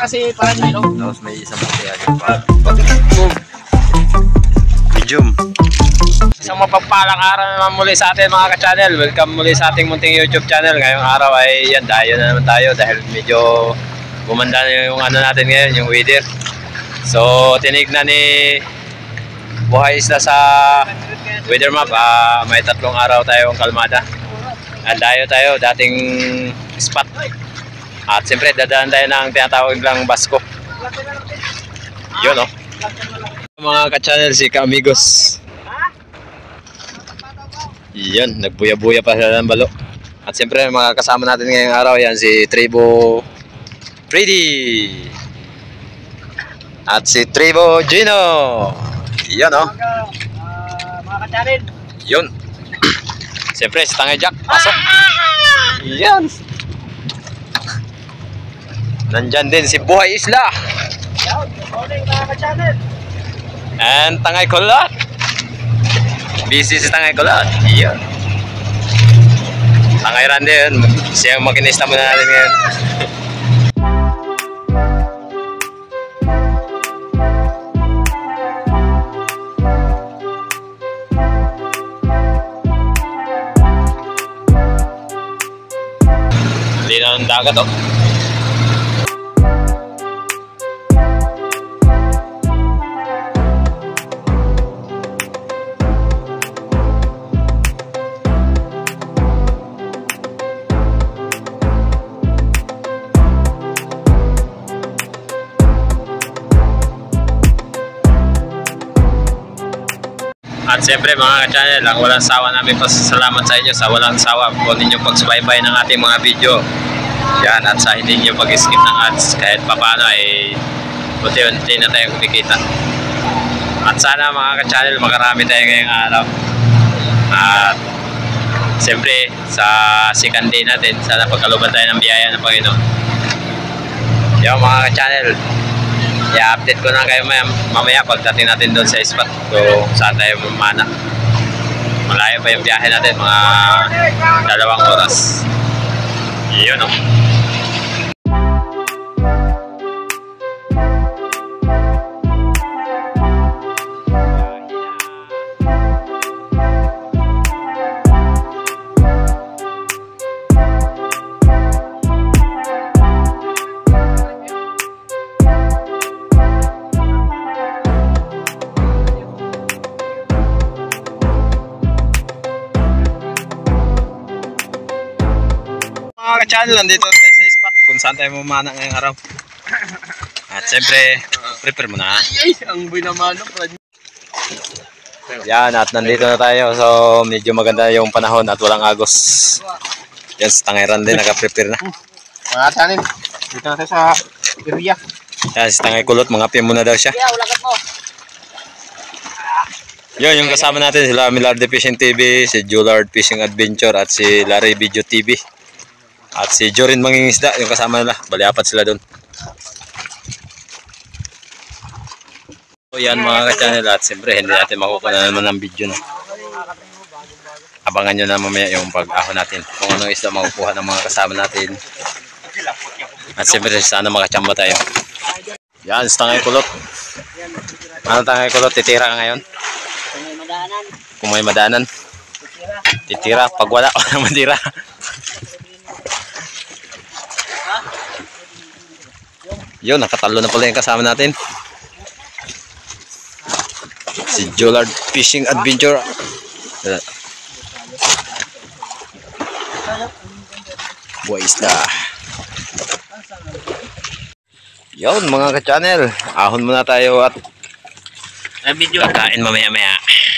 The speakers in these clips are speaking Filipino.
kasi para nyo, no? Tapos may isang puti agad pa. Medium. Isang mapagpalang araw naman muli sa atin mga ka-channel. Welcome muli sa ating munting YouTube channel. Ngayong araw ay yan, dayo na naman tayo dahil medyo gumanda na yung ano natin ngayon, yung weather. So tinignan ni Buhay Isla sa weather map, may 3 araw tayong kalmada. Dayo tayo, dating spot. At siyempre dadaan tayo ng tinatawag lang Basko. Yun, no? Mga ka-channel, si Ka-amigos. Yan, nagbuya-buya pa sila ng balo. At siyempre mga kasama natin ngayong araw, yan si Tribo Freddy at si Tribo Gino. Yan, oh. Mga ka-channel. Yun. Siyempre si Tangay Jack, pasok. Yan. Nandyan din si Buhay Isla. Good morning mga ka-channel. And Tangay Kulot. Busy si Tangay Kulot. Yan. Tangay Randy yun. Siya yung makinista muna natin ngayon. Linaw ng dagat, oh. At siyempre mga ka-channel, ang walang sawa namin pasasalamat sa inyo sa walang sawa po ninyong pagsubaybay ng ating mga video. Yan, at sa hindi nyo pag-skip ng ads kahit papaano ay unti-unti na tayo kumikita. At sana mga ka-channel, makarami tayo ngayong araw. At siyempre sa second day natin, sana pagkaluban tayo ng biyaya ng Panginoon. Yan mga ka-channel, i-update ko na kayo mamaya pagdating natin doon sa spot kung saan tayo mamana. Malayo pa yung biyahe natin, mga 2 oras. Yun, no? Mga ka-channel, nandito tayo sa spot kung saan tayo mamana ngayong araw. At siyempre, prepare mo na. Ay, ang binamano. Yan, at nandito na tayo. So, medyo maganda yung panahon at walang agos. Yan, si Tangay Randy, naka-prepare na. Mga ka-channel, dito na tayo sa area. Yan, si Tangay Kulot, mga pia muna daw siya. Yeah, wala ka mo. Yun, yung kasama natin, sila Milarde Fishing TV, si Julard Fishing Adventure, at si Larry Video TV. At si Jorin Mangingisda, yung kasama nila. Bali-apat sila doon. So yan mga ka-channel, at siyempre hindi natin makukuha na naman ng video na. Abangan nyo na mamaya yung pag-ahon natin. Kung anong isda makukuha ng mga kasama natin. At siyempre sana makachamba tayo. Yan, Tangay Kulot. Ano Tangay Kulot? Titira ka ngayon? Kung may madanan. Titira. Pag wala, walang matira. Yun, nakatalo na pala yung kasama natin. Si Julard Fishing Adventure. Buhay Isla. Yun mga ka-channel, ahon muna tayo at kakain mamaya-maya.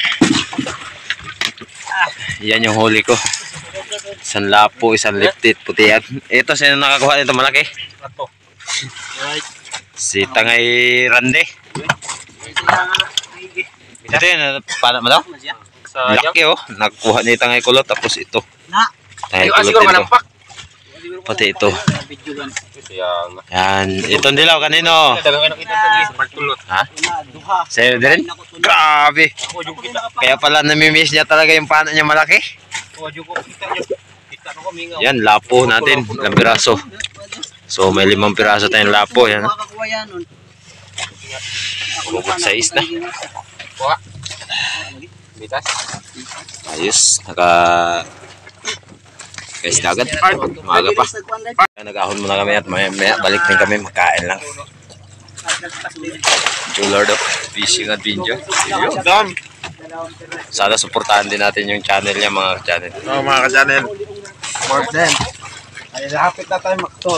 Yan yung huli ko. Isang lapo, isang liptit, putihan. Ito, sino nakakuha nito malaki? Si Tangay Randy. Ito yun, paano mo daw? Laki, oh. Nagkuha ni Tangay Kulot, tapos ito. Tangay Kulot ito. Pati ito. Yan. Itong dilaw kanino? Ha? Sa'yo din? Grabe. Kaya pala namimiss niya talaga yung pano niya malaki. Yan, lapo natin. Ilang piraso. So may 5 piraso tayong lapo. Yan. Makakuha yan. Bukod sa is na. Kuha. Bitas. Ayos. Guys, agad. Maaga pa. Nag-ahon muna kami at maya balik din kami. Magkain lang. Lord of Fishing Adventure. Done. Sana suportahan din natin yung channel niya, mga channel. Mga ka-channel. More than. Ay, lapit na tayo maktot.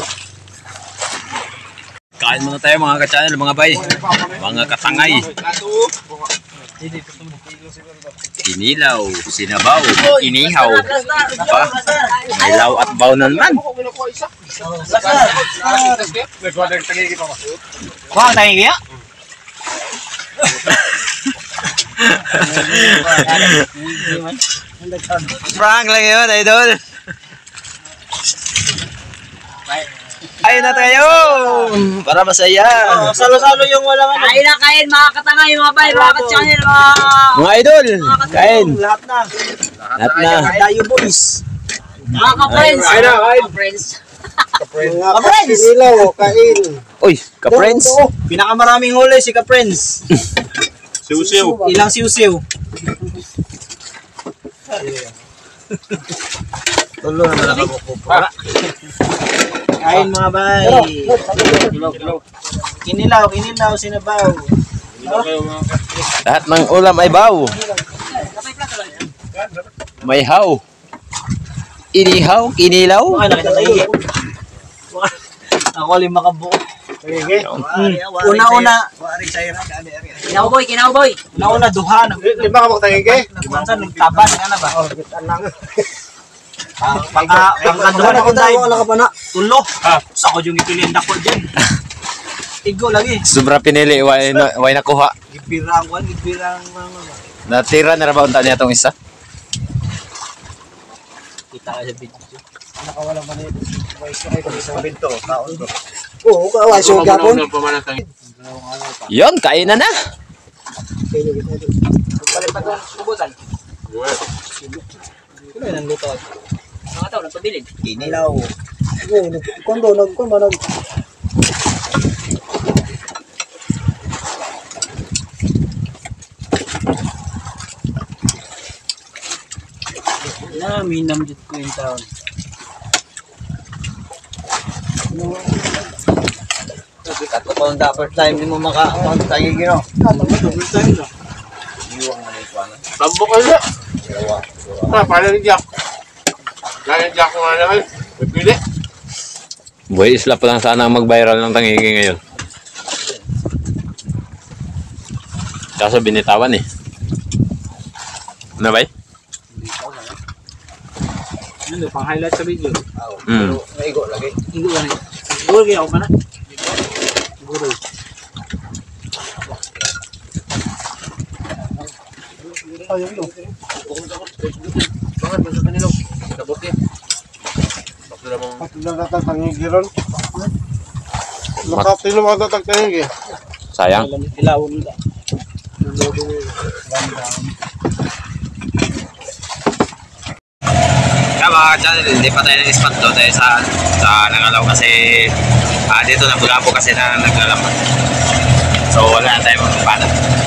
Kain muna tayo mga ka-channel, mga bay. Mga katangay. Inilaw, sinabaw, inihaw. Ba? May law at baw na naman. Wah, tayo kaya? Prank lang yun, idol. Ayun na tayo. Para masaya. Salo-salo yung walang ano. Kain na kain, mga katangay, mga bay, mga ka-channel, Mga idol, kain. Lahat na. Lahat na. Tayo boys. Mga ka-friends. Kain na, kain. Ka-friends. Ka-friends. Ilaw, kain. Uy, ka-friends. Pinakamaraming huli si ka-friends. Siw-siw. Ilang siw-siw. Tulo na nakabukupa. Kain mga bay. Kinilaw, sinabaw. Lahat ng ulam ay baw. May haw. Inihaw, kinilaw. Okay, nakita tayo. Ako 5 kabuo. Una-una. Kinaw boy. Una-una, duha. Lima ka magtangige? Nagmansan, nagtaban. Ano ba? Pagkaduha na kung tayo. Tulo. Sa ko yung ipilinda ko dyan. Tigo lagi. Sobra pinili, way nakuha. Gibirang. Natira na ba unta niya itong isa? Kita ka sa video. Nakawala man ito. Boys na kayo kung isang binto. Taon ko. Oo, kaway. So, gapon. Yon, kainan na. Balik pa doon. Subutan. Ano yun ang luto? Mga tao, nagpabilin. Kinilaw. Nagkundo. Minam dito ko yung taon. Kato pa ang dapat time di mo makakapagtagi gino. Double time na. Iwang na ito ano. Tambok ka na. Pala rin Jack. Gaya Jack ko nga naman. Pipili. Boy, isla pa lang sana ang mag-viral ng tangigi ngayon. Kaso binitawan eh. Ano ba? Ano, pang highlight sa video. Mm. Naigo lagi. Igo lang. Siguro kaya ako pa na. Siguro. Ayun yun. Bakit ba sa kanila? Kabot yan. Patulang natatangigi ron. Nakatilo mga natatangigi. Sayang. Ilawon nila. Mga channel, hindi pa tayo ng spot doon dahil sa Langalaw kasi dito na Bulabo kasi na naglalaman. So wala na tayo magpapala.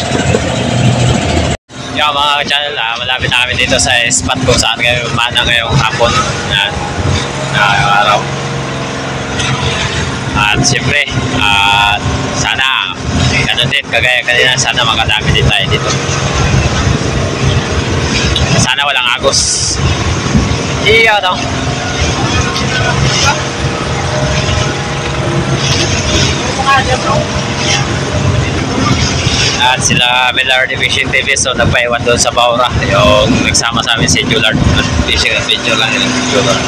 Yung mga channel, malapit na kami dito sa spot kung saan kayo umana ngayong hapon na araw. At siyempre, sana ganun din kagaya kanina, sana makadami din tayo dito. Sana walang agos. Iya dong. At sila Millard Fishing TV, so nagpaiwan doon sa Baura. Yung nagsama sa amin si Jullard Fishing Adventure lang yun. Jullard.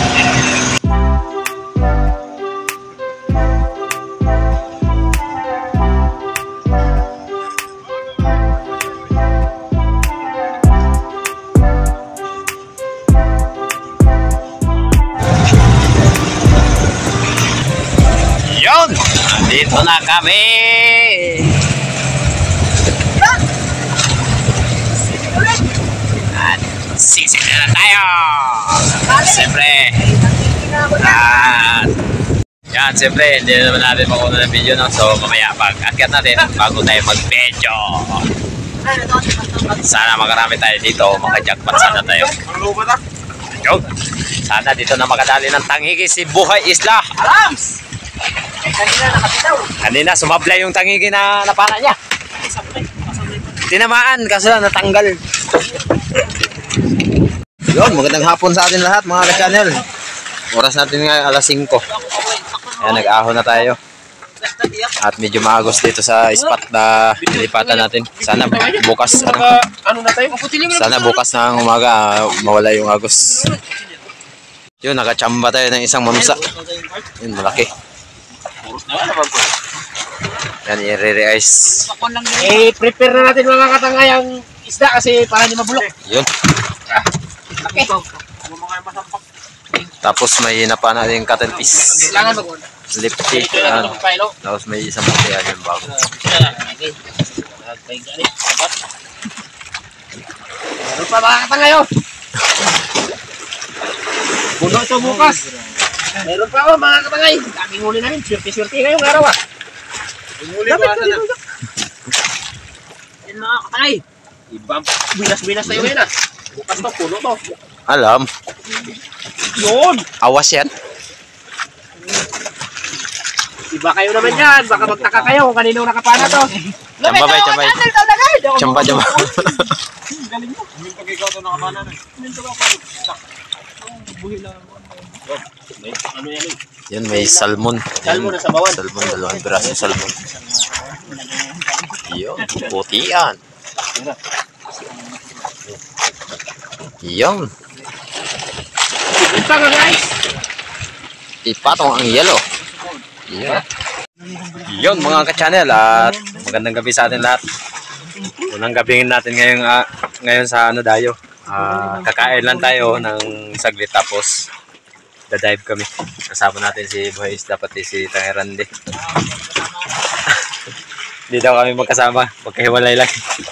Yun! Dito na kami! At sisig na tayo! Siyempre! At Yan, siyempre, hindi na naman natin makuha ng video, no? So, mamaya pag-akyat natin bago tayo mag-video. Sana makarami tayo dito, maka-jackpot sana tayo. Yun. Sana dito na makadali ng tangigi si Buhay Isla. Alams! Kanina nakapitaw. Kanina, sumablay yung tangigi na napana niya. Tinamaan, kaso lang natanggal. Yun, magandang hapon sa atin lahat mga ka-channel. Oras natin nga alas 5. Ayan, nag-ahon na tayo. At medyo maagos dito sa spot na nilipatan natin. Sana bukas sana bukas ng umaga mawala yung agos. Yun, nakachamba tayo ng isang mamsa. Yun, malaki. Yan, i-re-ice. Prepare na natin mga katangay ang isda kasi para hindi mabulok. Yun. Tapos may hinapa na yung cotton piece. Kailangan Lipstick. Tapos may isang puti yan yung bago. Meron pa mga katangay oh. Puno ito bukas. Meron pa oh mga katangay. Daming huli namin. Swerte-swerte ngayong araw ah. Huli pa sa na. Yan mga katangay. Binas-binas tayo ngayon ah. Bukas to, puno to. Alam. Yun. Awas yan. Iba kayo naman yan. Baka magtaka kayo kung kaninong nakapana to. Chamba bay, chamba. Chamba, chamba. Galing mo. Yung pag ikaw to nakapana na. Ano yan eh? Yan, may salmon. Salmon na sa bawan. Salmon, dalawang piraso salmon. Yun, puti yan. Yun. Ito nga guys. Ipatong ang yellow. Yun. Yun mga ka-channel at magandang gabi sa atin lahat. Unang gabingin natin ngayon sa ano dayo. Kakain lang tayo ng saglit tapos da-dive kami. Kasama natin si Buhay Isla pati si Tangerande. Hindi daw kami magkasama, magkahiwalay lang.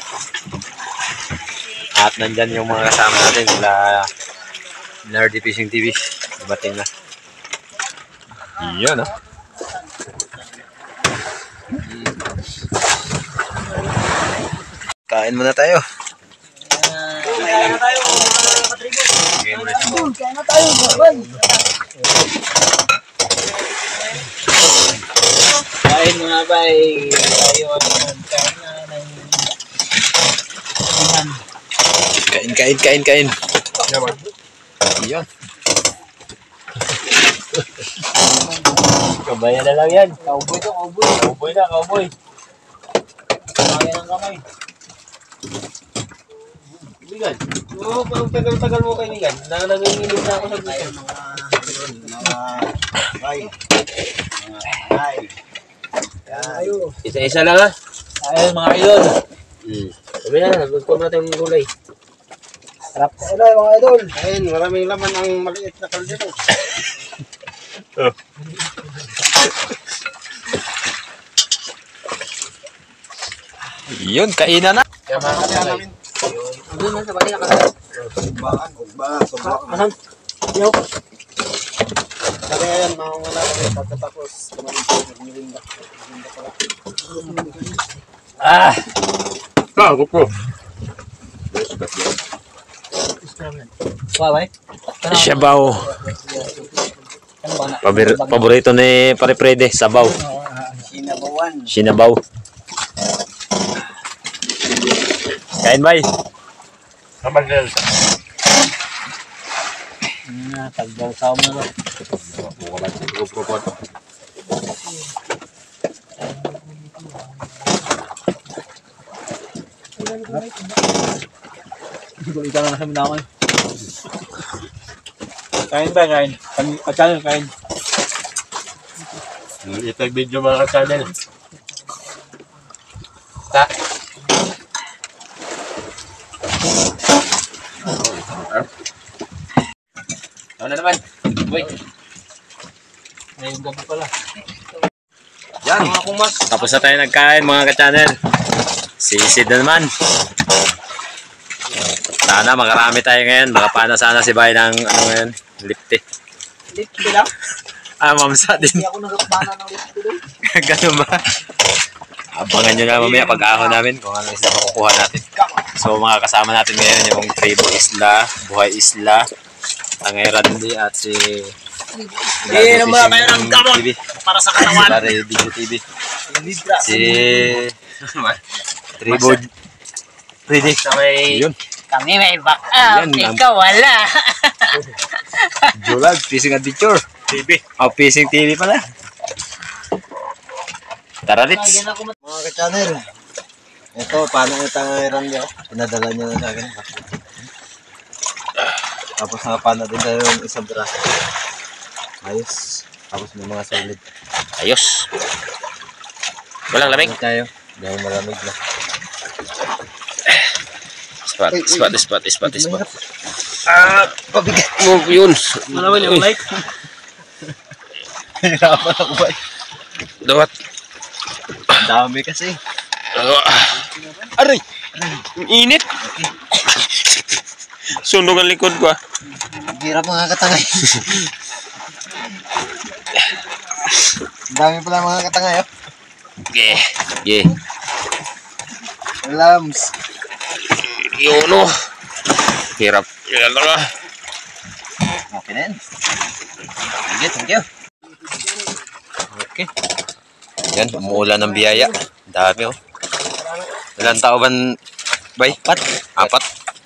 At nandyan yung mga kasama natin sila Nerdy Fishing TV. Dumating na. Yun ah. Kain muna tayo. Kaya na tayo. Kaya na tayo. Kain mga bay. Tayo Kain. Yun. Kabayan na lang yan. Cowboy to, cowboy. Cowboy na, cowboy. Kaya ng kamay. Bigan. Oo, pag tagal-tagal mo kayo niyan. Nanginginig na ako sa gusto. Isa-isa lang ha. Ayun mga idol. Sabi na, gusto natin yung gulay. Sarap na idol mga idol. Ayun, maraming laman ang maliit na kaldero. Yun, kainan na. Kaya mga namin. Doon na sa bali nakasal. Asan? Yo. Sabi yan, makawala kami pagkatapos kumain ko ng mirinda. Gupo. Waway. Sabaw. Ano ba na? Paborito ni Pare Prede, sabaw. Sinabawan. Sinabaw. Kain bay. Kamadel. Tagdaw sa mo na. Ikaw na nasa minamay. Kain ba, kain? Kain, kain. Itag video mga channel. Ta. Ano na naman? Wait. Ngayong gabi pala. Yan. Tapos na tayo nagkain mga ka-channel. Sisid na naman. Sana makarami tayo ngayon. Makapana sana si Bay ng ano ngayon, lipte. Lipte lang? mamsa din. Hindi ako nagpapana ng gusto doon. Ganun ba? Abangan nyo na mamaya pag-ahon namin kung ano isda makukuha natin. So mga kasama natin ngayon yung Tribo Isla, Buhay Isla, Tangay Randy at si Hindi naman kayo ng gamot TV. para sa katawan. Barre Video TV. Si Tribo Freddy. Yun. Kami may backup, Yan, ikaw wala. Jolag, Fishing Adventure. TV. Oh, Fishing TV pala. Tara, Ritz. Mga ka-channel, ito, paano yung Tangay niyo? Pinadala niyo na sa akin. Tapos paano din tayo yung isang braso. Ayos. Tapos may mga solid. Ayos. Walang lamig. Ano tayo? Dahil malamig na. Spot. Pabigat. Yun. Malawan yung like. Hirapan ako ba? Dawat. Dami kasi. Aray! Init! Sunog ang likod ko ah. Hirap mga katangay. Dami pala mga katangay. Oh. Yeah. Lams. Yun oh. Hirap. Yan lang ah. Okay na yan. Thank you. Okay. Yan, umuulan ng biyaya. Dami oh. Ilan tao ban, bay? Apat.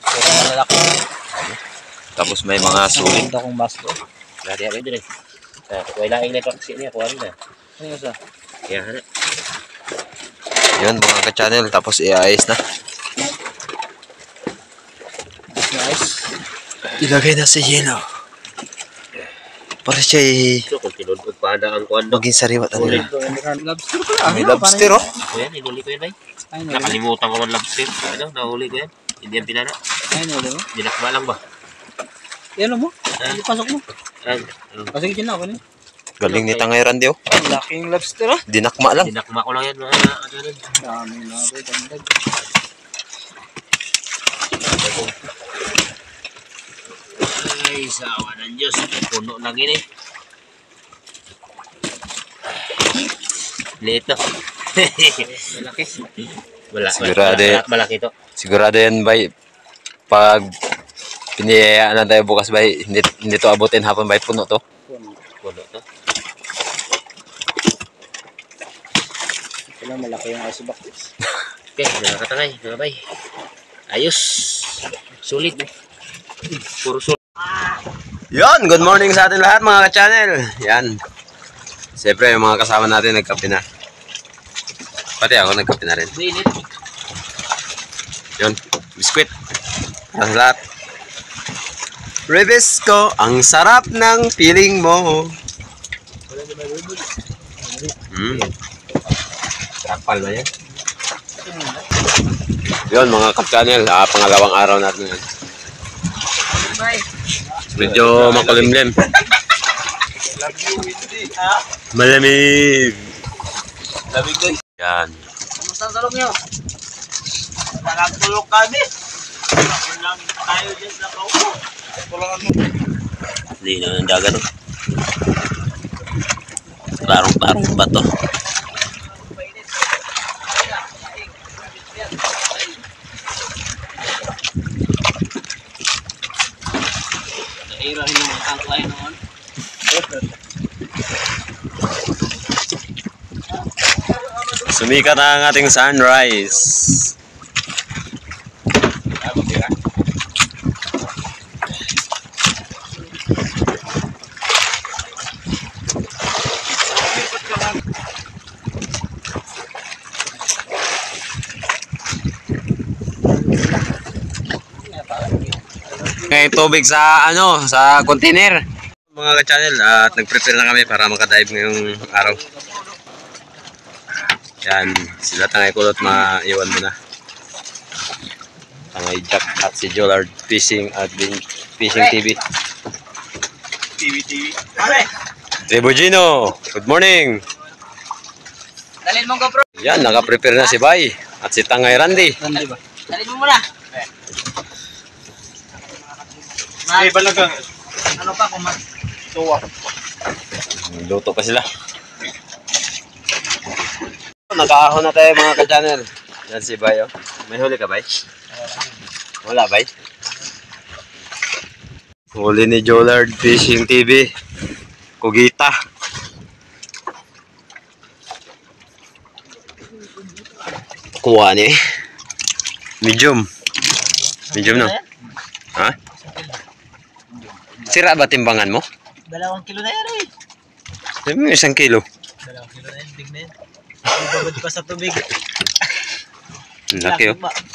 Tapos may mga sulit. Ito kong basko. Lari ako din eh. Wala yung lepaksi niya. Kuha rin na. Ano sa? Yan. Yun mga ka-channel. Tapos i-ayos na. Nice. Ilagay na sa yelo. Para siya So kung tinudod pa na ang kuwan maging sariwat ano yun. Lobster pala. May lobster oh. Ayan, inuli ko yan ay. Ay, Nakalimutan ko ang lobster. Ano, nahuli ko yan. Hindi yan pinana. nuli mo. Dinakma lang ba? Yan mo. Pasok mo. Pasok dyan ako na. Galing ni Tangay Randy oh. Laking lobster ah. Dinakma lang. Dinakma ko lang yan. Ano rin. Dami na ako. Dandag. Ay, sawa ng Diyos. Puno lang yun eh. Lito. Malaki. Malaki to. Sigurado yan bay. Pag piniyayaan na tayo bukas bay, hindi to abutin hapon bay, puno to. Puno to. Ito lang malaki yung ice box. Okay, nakakatangay. Mga bay. Ayos. Sulit. Puro sulit. Yon, good morning sa atin lahat mga ka-channel. Yan. Siyempre yung mga kasama natin nagkape na. Pati ako nagkape na rin. Mainit. Yon, biskwit. Para sa lahat. Rebisco, ang sarap ng feeling mo. Kapal na yan. Yon mga ka-channel, pangalawang araw natin yan. Bye. Medyo makulimlim. Malamig. Lamig doon. Yan. Kamusta ang salong nyo? Nagtulog kami. Lang tayo dyan sa kaupo. Hindi na ng dagat. Parang ba to? Nairahin yung mga tangklay noon. Sumikat na ang ating sunrise. May tubig sa sa container. Mga ka-channel, at nag-prepare na kami para makadive ngayong araw. Yan, sila Tangay Kulot, maiwan mo na. Tangay Jack at si Jollard Fishing at Fishing TV. TV. Tribo Gino, good morning. Dalhin mo GoPro. Yan, naka-prepare na si Bay at si Tangay Randy. Dalhin mo muna. Ay, balagang. Ano pa kumat? Tuwa. Luto pa sila. Nakaahon na tayo mga ka-channel. Yan si Bay. Oh. May huli ka, Bay? Wala, Bay? Huli ni Jollard Fishing TV. Kugita. Kuha niya eh. Medium. Medium no? Ha? Sira ba timbangan mo? 2 kilo na yan eh. Sabi mo 1 kilo. 2 kilo na yan, big na yan. Ibabad pa sa tubig. Ang laki oh.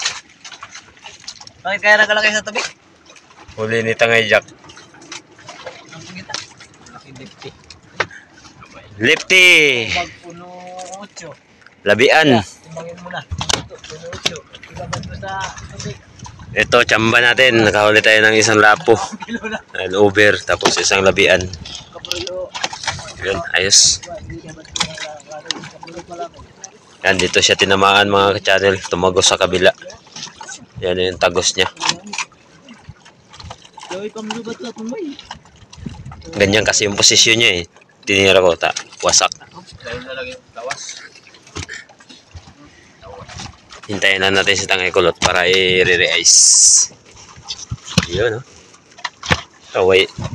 Bakit kaya nagalaki sa tubig? Huli ni Tangay Jack. Ang pagkita. Laki lifty. Lefty! Magpuno 8. Labian. Timbangin mo na. Puno 8. Ibabad mo sa tubig. Ito, tsamba natin. Nakahuli tayo ng 1 lapo. Kilo na. And over, tapos 1 labian. Kapulo. Yun, ayos. Yan, dito siya tinamaan mga ka-channel. Tumagos sa kabila. Yan yung tagos niya. Ganyan kasi yung posisyon niya eh. Tinira ko, wasak. Hintayin na natin si Tangay Kulot para i-re-ice. Yun, no? Oh, wait.